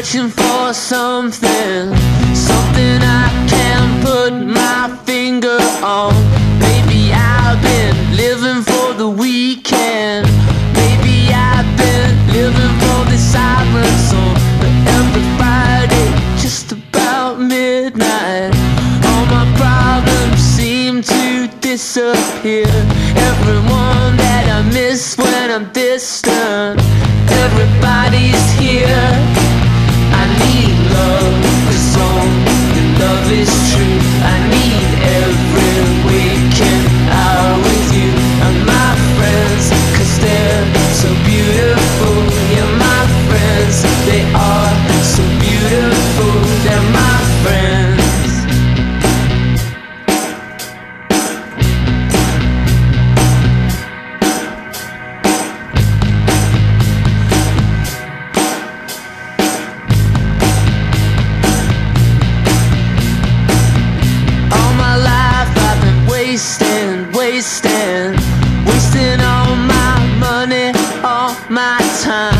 searching for something, something I can put my finger on. Maybe I've been living for the weekend. Maybe I've been living for the silence on every Friday, just about midnight. All my problems seem to disappear. Everyone that I miss when I'm distant, everybody's here. I need love, 'cause only love is true. I need every weekend out with you and my friends, 'cause they're so beautiful. Yeah, my friends, they are so beautiful. They're my friends. Wasting all my money, all my time.